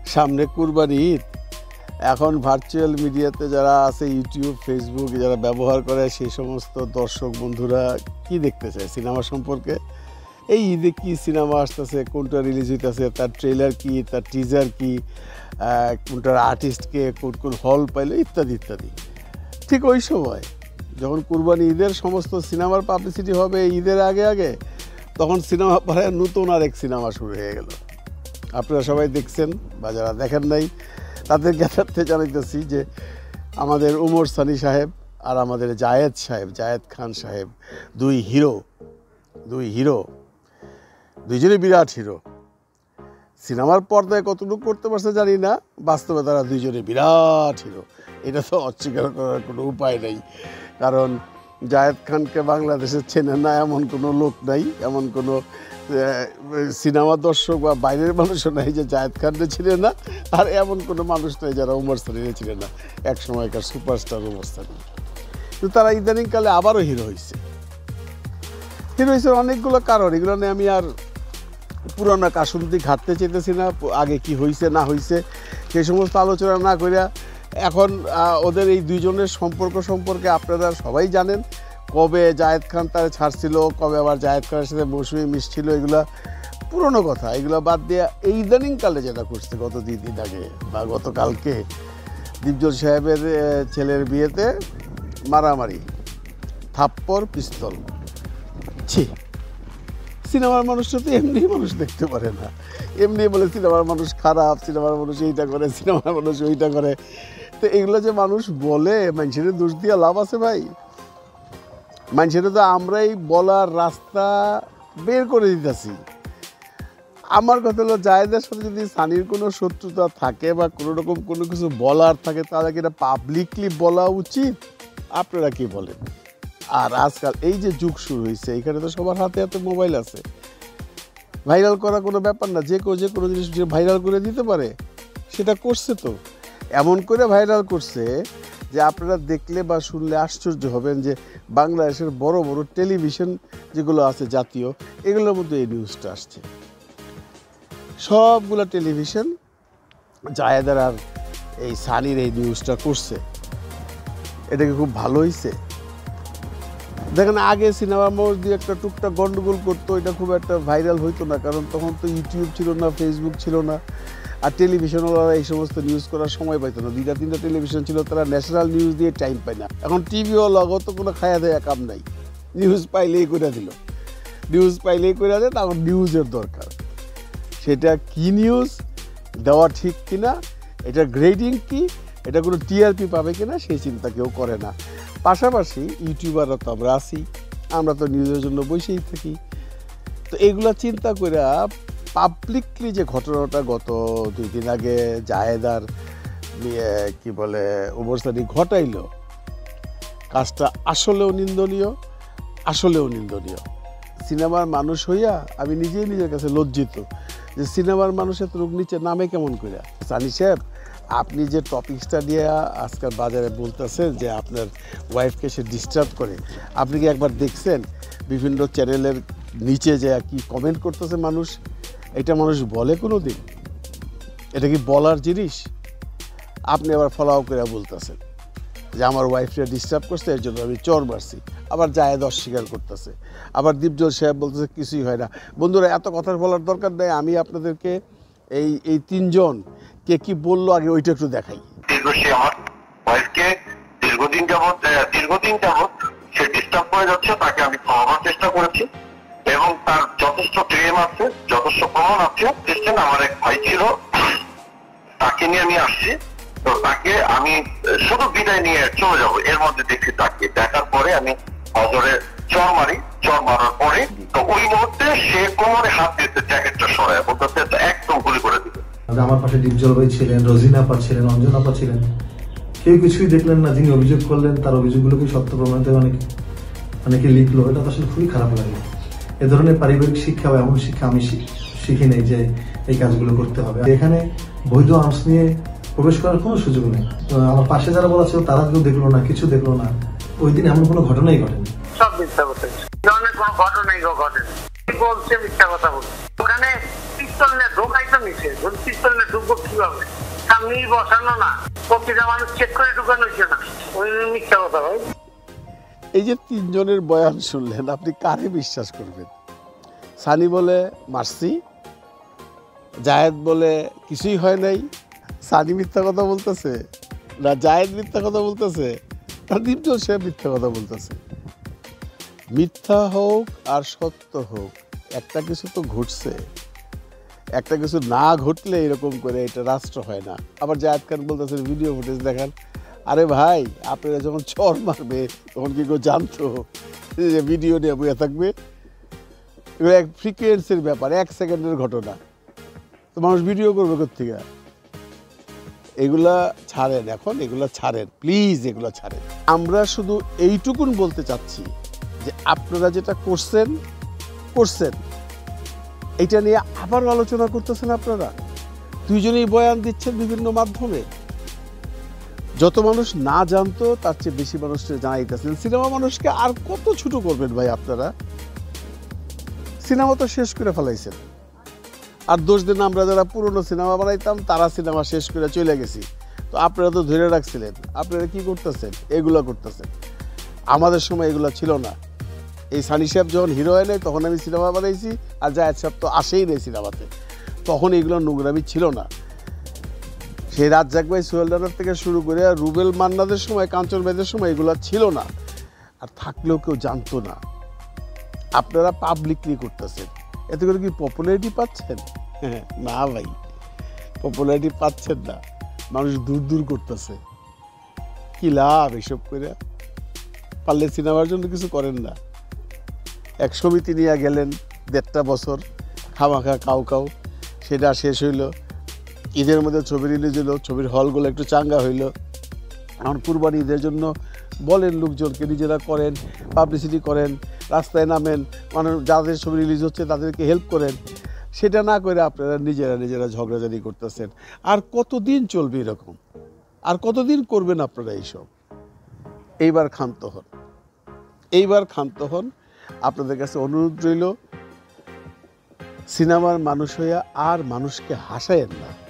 সামনে কুরবানি ঈদ। এখন ভার্চুয়াল মিডিয়াতে যারা আছে, ইউটিউব, ফেসবুক যারা ব্যবহার করে, সেই সমস্ত দর্শক বন্ধুরা কি দেখতে চায় সিনেমা সম্পর্কে? এই ঈদে কি সিনেমা আসতেছে, কোনটা রিলিজ হইতেছে, তার ট্রেলার কি, তার টিজার কি, কোনটার আর্টিস্টকে, কোন কোন হল পাইলো, ইত্যাদি ইত্যাদি। ঠিক ওই সময় যখন কুরবানি ঈদের সমস্ত সিনেমার পাবলিসিটি হবে ঈদের আগে আগে, তখন সিনেমা পাড়ায় নতুন আরেক সিনেমা শুরু হয়ে গেল। আপনারা সবাই দেখছেন, বা যারা দেখেন নাই তাদের জ্ঞাতার্থে জানাইতেছি যে আমাদের ওমর সানি সাহেব আর আমাদের জায়েদ খান সাহেব, দুই হিরো, দুইজনই বিরাট হিরো। সিনেমার পর্দায় কতটুকু করতে পারছে জানি না, বাস্তবে তারা দুইজনে বিরাট হিরো। এটা তো অস্বীকার করার কোনো উপায় নেই, কারণ জায়েদ খানকে বাংলাদেশে চেনে না এমন কোনো লোক নাই, এমন কোনো সিনেমা দর্শক বা বাইরের মানুষও নাই যে জায়েদ খানকে ছিনে না, আর এমন কোনো মানুষ নাই যারা ওমর সানিকে ছিনে না, এক সময়কার সুপারস্টার ওমর সানি। কিন্তু তারা ইদানিংকালে আবারও হিরো হয়েছে অনেকগুলো কারণ। এগুলো নিয়ে আমি আর পুরানো কাসুন্দি ঘাটতে চেতেছি না, আগে কি হয়েছে না হয়েছে সেই সমস্ত আলোচনা না করিয়া এখন ওদের এই দুইজনের সম্পর্ক সম্পর্কে আপনারা সবাই জানেন। কবে জায়েদ খান তারা ছাড়ছিল, কবে আবার জায়েদ খানের সাথে মৌসুমি মিশছিল, এগুলো পুরনো কথা। এগুলো বাদ দিয়ে এই ইদানিংকালে যেটা করছে গত 2 দিন আগে বা গতকালকে, দীপজল সাহেবের ছেলের বিয়েতে মারামারি, থাপ্পড়, পিস্তল। ছি, সিনেমার মানুষটা তো এমনি মানুষ দেখতে পারে না, এমনি বলে সিনেমার মানুষ খারাপ, সিনেমার মানুষ এইটা করে, সিনেমার মানুষ ওইটা করে। তো এগুলো যে মানুষ বলে, মানুষের দোষ দিয়ে লাভ আছে ভাই? মানুষের তো আমরাই বলার রাস্তা বের করে দিতেছি। আমার কথা হলো, জায়েদের সাথে যদি সানির কোনো শত্রুতা থাকে বা কোনো রকম কোনো কিছু বলার থাকে, তাহলে কি এটা পাবলিকলি বলা উচিত? আপনারা কি বলেন? আর আজকাল এই যে যুগ শুরু হয়েছে, এখানে তো সবার হাতে হাতে মোবাইল আছে, ভাইরাল করা কোনো ব্যাপার না। যে কোনো জিনিস ভাইরাল করে দিতে পারে, সেটা করছে। তো এমন করে ভাইরাল করছে যে আপনারা দেখলে বা শুনলে আশ্চর্য হবেন যে বাংলাদেশের বড় বড় টেলিভিশন যেগুলো আছে জাতীয়, এগুলোর মধ্যে এই নিউজটা আসছে। সবগুলো টেলিভিশন জায়েদের আর এই সানির এই নিউজটা করছে। এটা কি খুব ভালো হয়েছে? দেখেন, আগে সিনেমার মধ্যে দিয়ে একটা টুকটাক গন্ডগোল করতো, এটা খুব একটা ভাইরাল হইতো না, কারণ তখন তো ইউটিউব ছিল না, ফেসবুক ছিল না, আর টেলিভিশনওয়ালারা এই সমস্ত নিউজ করার সময় পাইতো না। 2-3টা টেলিভিশন ছিল, তারা ন্যাশনাল নিউজ দিয়ে টাইম পায় না। এখন টিভিওয়ালাগো তো কোনো খায়া দেয়া কাম নাই, নিউজ পাইলেই করে দিল, তখন নিউজের দরকার। সেটা কি নিউজ দেওয়া ঠিক কিনা, এটা গ্রেডিং কি, এটা কোনো টিআরপি পাবে কিনা, সেই চিন্তা কেউ করে না। পাশাপাশি ইউটিউবাররা তো আমরা আছি, আমরা তো নিউজের জন্য বসেই থাকি। তো এগুলা চিন্তা করে পাবলিকলি যে ঘটনাটা গত 2 দিন আগে জায়েদ আর কি বলে ওমর সানি ঘটাইল, কাজটা আসলেও নিন্দনীয়। সিনেমার মানুষ হইয়া আমি নিজেই নিজের কাছে লজ্জিত যে সিনেমার মানুষের তো নিচে নামে কেমন করে। সানি সাহেব, আপনি যে টপিকসটা নিয়ে আজকাল বাজারে বলতেছেন যে আপনার ওয়াইফকে সে ডিস্টার্ব করে, আপনি কি একবার দেখছেন বিভিন্ন চ্যানেলের নিচে যে কি কমেন্ট করতেছে মানুষ? এটা মানুষ বলে কোনো দিন? এটা কি বলার জিনিস? আপনি আবার ফলো করে বলতেছেন যে আমার ওয়াইফকে ডিস্টার্ব করছে, এর জন্য আমি চর মারছি। আবার জায়েদ অস্বীকার করতেছে, আবার দীপজল সাহেব বলতেছে কিছুই হয় না। বন্ধুরা, এত কথা বলার দরকার নেই। আমি আপনাদেরকে এই 3 জন কে কি বললো আগে ওইটা একটু দেখাই। আমার ওয়াইফকে দীর্ঘদিন যাবৎ সে ডিস্টার্ব করে যাচ্ছে, তাকে আমি খাওয়াবার চেষ্টা করেছি এবং তার যথেষ্ট ক্লেম আছে, যথেষ্ট প্রমাণ আছে। আমার এক ভাই ছিল, তাকে নিয়ে আমি আসছি। তো তাকে আমি শুধু বিদায় নিয়ে চলে যাবো, এর মধ্যে দেখি তাকে দেখার পরে আমি হজরে চর মারার পরে তো ওই মুহূর্তে সে কোমরে হাত দিতে জ্যাকেটটা সরায় বলতে একদম গুলি করে দিবে। আমার পাশে দীপজল ভাই ছিলেন, রোজিনা আপা ছিলেন, অঞ্জনা আপা ছিলেন, কেউ কিছুই দেখলেন না। যিনি অভিযোগ করলেন তার অভিযোগগুলোকে সত্য প্রমাণিত অনেকে লিখলো। এটা তো আসলে খুবই খারাপ লাগে। এ ধরনের পারিবারিক শিক্ষা বা এমন শিক্ষা আমি শিখি নেই যে এই কাজগুলো করতে হবে। এখানে বৈধ আর্মস নিয়ে প্রবেশ করার কোনো সুযোগ নেই। আমার পাশে যারা বলা ছিল তারা কেউ দেখলো না, কিছু দেখলো না। ওই দিন এমন কোনো ঘটনাই ঘটেনি। সব মিথ্যা কথা, ধরনের কোনো ঘটনাই ঘটেনি। বলছে মিথ্যা কথা বলছে। ওখানে পিস্তল নিয়ে ঢোকাই তো নিচে, পিস্তল নিয়ে ঢুকবো কিভাবে? সামনেই বসানো না, প্রতিটা মানুষ চেক করে ঢুকানো হচ্ছে না, ওই মিথ্যা কথা ভাই। এই যে তিনজনের বয়ান শুনলেন, আপনি কারে বিশ্বাস করবেন? সানি বলে মারছি, জায়েদ বলে কিছুই হয় নাই, সানি মিথ্যা কথা বলতেছে, না জায়েদ মিথ্যা কথা বলতেছে, না দীপজল সে মিথ্যা কথা বলতেছে। মিথ্যা হোক আর সত্য হোক, একটা কিছু তো ঘটছে। একটা কিছু না ঘটলে এরকম করে এটা রাষ্ট্র হয় না। আবার জায়েদ খান বলতেছেন ভিডিও ফুটেজ দেখান। আরে ভাই, আপনারা যখন চর মারবে তখন কি কেউ জানতো যে ভিডিও নিয়ে বইয়া থাকবে? এগুলো এক ফ্রিকোয়েন্সির ব্যাপার, 1 সেকেন্ডের ঘটনা, তো মানুষ ভিডিও করবে কোত্থেকে? এগুলা ছাড়েন, এখন এগুলা ছাড়েন প্লিজ, এগুলা ছাড়েন। আমরা শুধু এইটুকুন বলতে চাচ্ছি যে আপনারা যেটা করছেন এটা নিয়ে আবার আলোচনা করতেছেন। আপনারা দুইজনেই বয়ান দিচ্ছেন বিভিন্ন মাধ্যমে। যত মানুষ না জানতো তার চেয়ে বেশি মানুষকে জানাইতেছেন। সিনেমা মানুষকে আর কত ছোট করবেন ভাই আপনারা? সিনেমা তো শেষ করে ফেলাইছেন। আর দোষ দিন আমরা যারা পুরনো সিনেমা বানাইতাম তারা সিনেমা শেষ করে চলে গেছি, তো আপনারা তো ধরে রাখছিলেন। আপনারা কি করতেছেন? এগুলা করতেছেন। আমাদের সময় এগুলা ছিল না। এই সানি সাহেব যখন হিরো হয় নাই তখন আমি সিনেমা বানাইছি, আর জায়েদ সাহেব তো আসেই নেই সিনেমাতে, তখন এগুলো নোংরামি ছিল না। সেই রাজ্জাক ভাই, সোহেল রানার থেকে শুরু করে রুবেল মান্নাদের সময়, কাঞ্চন ভাইদের সময় এগুলো ছিল না, আর থাকলেও কেউ জানতো না। আপনারা পাবলিকলি করতেছেন, এতে করে কি পপুলারিটি পাচ্ছেন? না ভাই, পপুলারিটি পাচ্ছেন না, মানুষ দূর দূর করতেছে। কি লাভ এসব করে? পারলে সিনেমার জন্য কিছু করেন না। এক সমিতি নিয়ে গেলেন 1.5 বছর, খামাখা কাউ সেটা শেষ হইল। ঈদের মধ্যে ছবি রিলিজ হইল, ছবির হলগুলো একটু চাঙ্গা হইল। এখন কুরবানি ঈদের জন্য বলেন লোকজনকে নিজেরা করেন, পাবলিসিটি করেন, রাস্তায় নামেন, মানে যাদের ছবি রিলিজ হচ্ছে তাদেরকে হেল্প করেন। সেটা না করে আপনারা নিজেরা ঝগড়াঝাড়ি করতেছেন। আর কতদিন চলবে এরকম? আর কতদিন করবেন আপনারা এইসব? এইবার ক্ষান্ত হন। আপনাদের কাছে অনুরোধ রইল, সিনেমার মানুষ হইয়া আর মানুষকে হাসায়েন না।